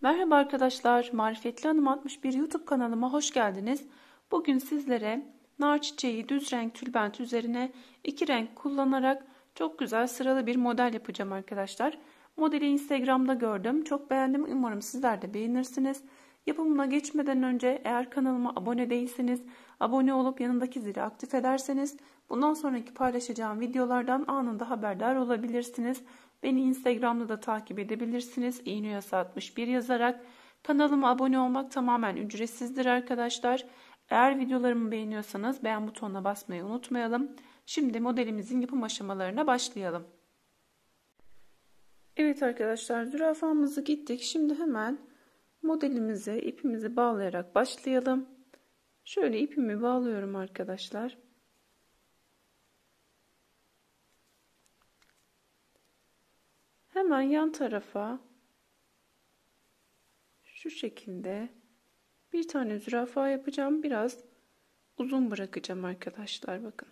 Merhaba arkadaşlar, Marifetli Hanım 61 YouTube kanalıma hoş geldiniz. Bugün sizlere nar çiçeği düz renk tülbent üzerine iki renk kullanarak çok güzel sıralı bir model yapacağım arkadaşlar. Modeli Instagram'da gördüm, çok beğendim. Umarım sizler de beğenirsiniz. Yapımına geçmeden önce eğer kanalıma abone değilseniz abone olup yanındaki zili aktif ederseniz bundan sonraki paylaşacağım videolardan anında haberdar olabilirsiniz. Beni Instagram'da da takip edebilirsiniz. İğneyası 61 yazarak. Kanalıma abone olmak tamamen ücretsizdir arkadaşlar. Eğer videolarımı beğeniyorsanız beğen butonuna basmayı unutmayalım. Şimdi modelimizin yapım aşamalarına başlayalım. Evet arkadaşlar, zürafamızı gittik. Şimdi hemen modelimize ipimizi bağlayarak başlayalım. Şöyle ipimi bağlıyorum arkadaşlar. Hemen yan tarafa şu şekilde bir tane zürafa yapacağım. Biraz uzun bırakacağım arkadaşlar, bakın.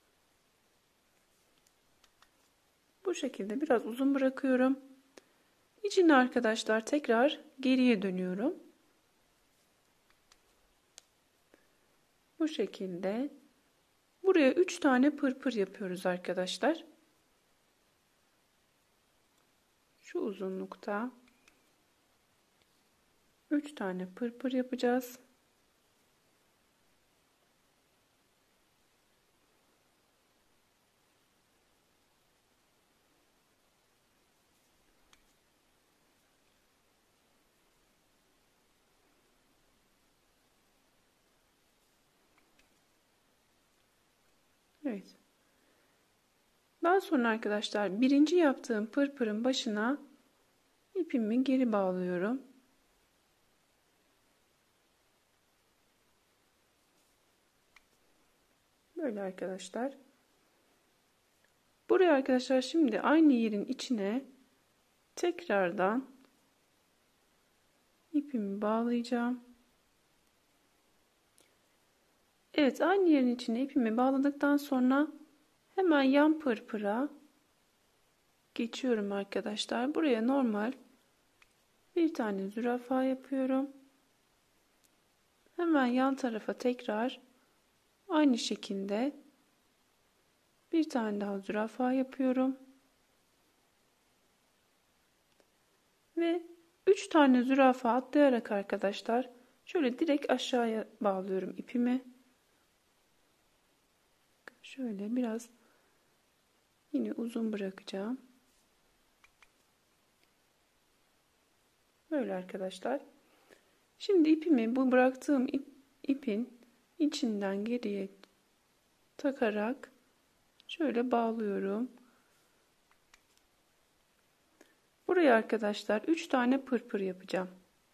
Bu şekilde biraz uzun bırakıyorum. İçine arkadaşlar tekrar geriye dönüyorum. Bu şekilde buraya 3 tane pırpır yapıyoruz arkadaşlar. Şu uzunlukta 3 tane pırpır yapacağız. Evet. Daha sonra arkadaşlar birinci yaptığım pırpırın başına ipimi geri bağlıyorum. Böyle arkadaşlar. Buraya arkadaşlar şimdi aynı yerin içine tekrardan ipimi bağlayacağım. Evet, aynı yerin içine ipimi bağladıktan sonra hemen yan pırpıra geçiyorum arkadaşlar. Buraya normal bir tane zürafa yapıyorum. Hemen yan tarafa tekrar aynı şekilde bir tane daha zürafa yapıyorum. Ve 3 tane zürafa atlayarak arkadaşlar şöyle direkt aşağıya bağlıyorum ipimi. Şöyle biraz yine uzun bırakacağım. Böyle arkadaşlar. Şimdi ipimi bu bıraktığım ipin içinden geriye takarak şöyle bağlıyorum. Buraya arkadaşlar 3 tane pırpır yapacağım.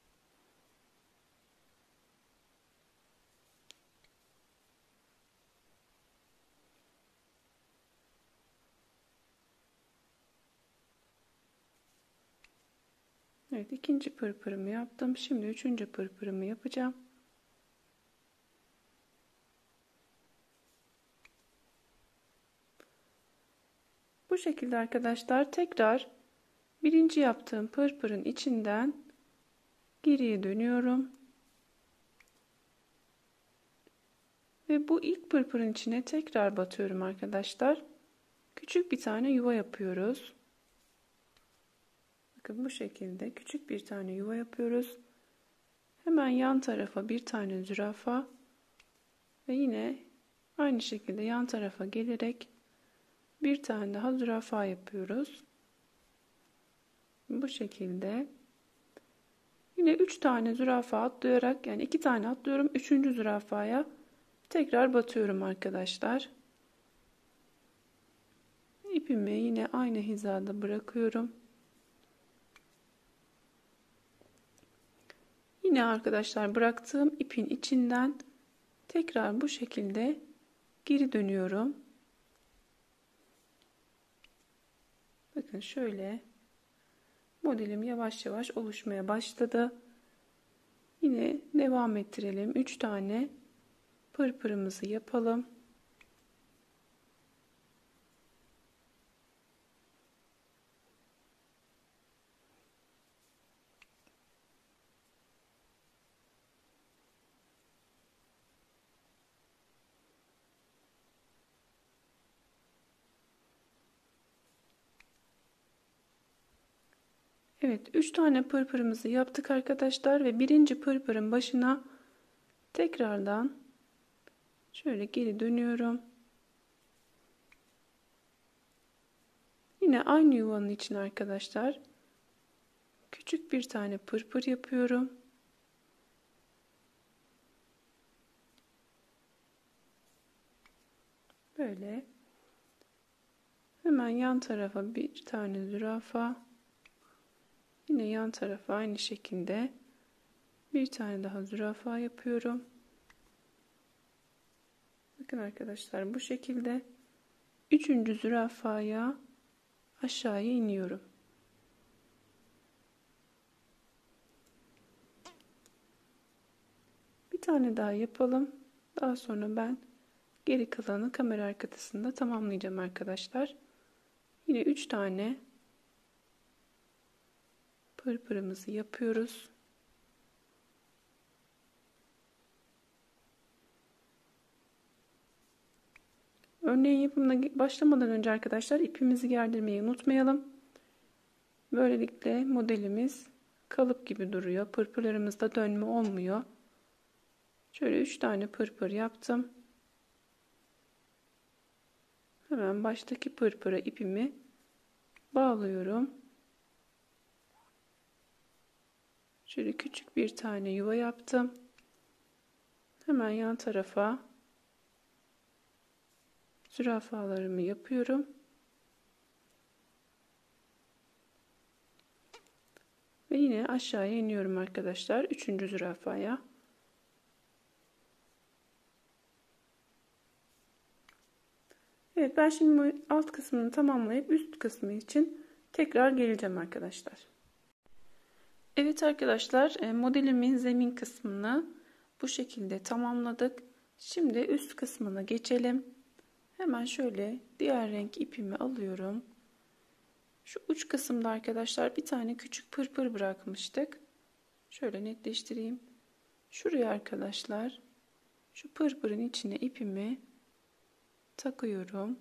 Evet, ikinci pırpırımı yaptım. Şimdi üçüncü pırpırımı yapacağım. Bu şekilde arkadaşlar tekrar birinci yaptığım pırpırın içinden geriye dönüyorum. Ve bu ilk pırpırın içine tekrar batıyorum arkadaşlar. Küçük bir tane yuva yapıyoruz. Bakın bu şekilde küçük bir tane yuva yapıyoruz. Hemen yan tarafa bir tane zürafa ve yine aynı şekilde yan tarafa gelerek bir tane daha zürafa yapıyoruz. Bu şekilde yine 3 tane zürafa atlayarak, yani 2 tane atlıyorum, 3. zürafaya tekrar batıyorum arkadaşlar. İpimi yine aynı hizada bırakıyorum. Yine arkadaşlar bıraktığım ipin içinden tekrar bu şekilde geri dönüyorum. Bakın şöyle modelim yavaş yavaş oluşmaya başladı. Yine devam ettirelim. 3 tane pırpırımızı yapalım. Evet, 3 tane pırpırımızı yaptık arkadaşlar ve birinci pırpırın başına tekrardan şöyle geri dönüyorum. Yine aynı yuvanın içine arkadaşlar küçük bir tane pırpır yapıyorum. Böyle hemen yan tarafa bir tane zürafa, yine yan tarafa aynı şekilde bir tane daha zürafa yapıyorum. Bakın arkadaşlar, bu şekilde üçüncü zürafaya aşağıya iniyorum. Bir tane daha yapalım. Daha sonra ben geri kalanı kamera arkasında tamamlayacağım arkadaşlar. Yine 3 tane pırpırımızı yapıyoruz. Örneğin yapımına başlamadan önce arkadaşlar ipimizi gerdirmeyi unutmayalım. Böylelikle modelimiz kalıp gibi duruyor. Pırpırlarımızda dönme olmuyor. Şöyle 3 tane pırpır yaptım. Hemen baştaki pırpıra ipimi bağlıyorum. Şöyle küçük bir tane yuva yaptım. Hemen yan tarafa zürafalarımı yapıyorum. Ve yine aşağıya iniyorum arkadaşlar. Üçüncü zürafaya. Evet, ben şimdi alt kısmını tamamlayıp üst kısmı için tekrar geleceğim arkadaşlar. Evet arkadaşlar, modelimin zemin kısmını bu şekilde tamamladık. Şimdi üst kısmına geçelim. Hemen şöyle diğer renk ipimi alıyorum. Şu uç kısımda arkadaşlar bir tane küçük pırpır bırakmıştık. Şöyle netleştireyim. Şuraya arkadaşlar şu pırpırın içine ipimi takıyorum.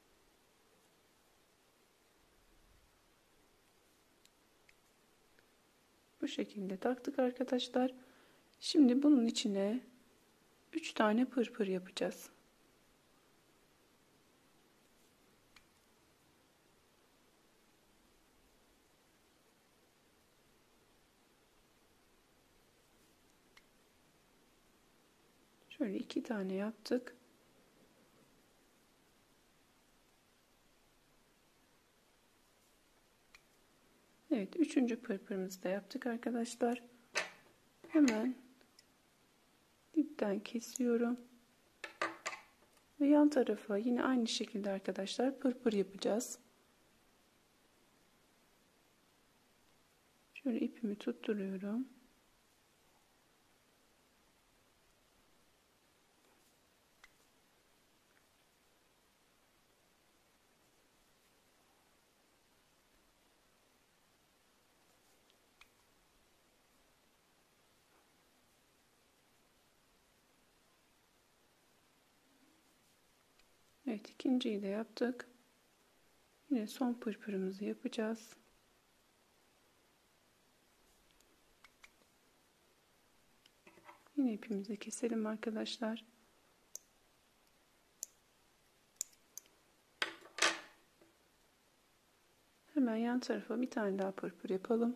Bu şekilde taktık arkadaşlar. Şimdi bunun içine 3 tane pırpır yapacağız. Şöyle 2 tane yaptık. Evet, üçüncü pırpırımızı da yaptık arkadaşlar. Hemen dipten kesiyorum. Ve yan tarafa yine aynı şekilde arkadaşlar pırpır yapacağız. Şöyle ipimi tutturuyorum. Evet, ikinciyi de yaptık. Yine son pırpırımızı yapacağız. Yine ipimizi keselim arkadaşlar. Hemen yan tarafa bir tane daha pırpır yapalım.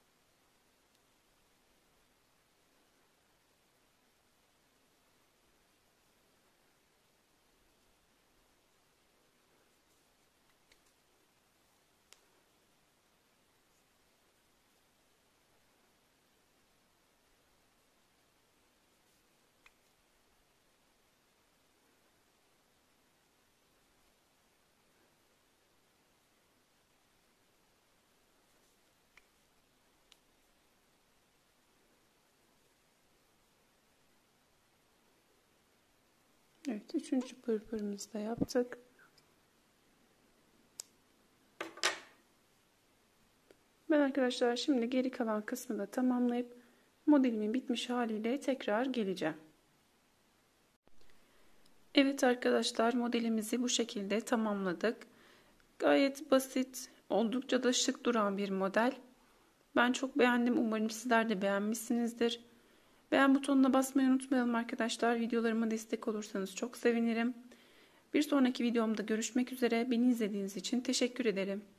Evet, üçüncü pırpırımızı da yaptık. Ben arkadaşlar şimdi geri kalan kısmını da tamamlayıp modelimin bitmiş haliyle tekrar geleceğim. Evet arkadaşlar, modelimizi bu şekilde tamamladık. Gayet basit, oldukça da şık duran bir model. Ben çok beğendim. Umarım sizler de beğenmişsinizdir. Beğen butonuna basmayı unutmayalım arkadaşlar. Videolarıma destek olursanız çok sevinirim. Bir sonraki videomda görüşmek üzere. Beni izlediğiniz için teşekkür ederim.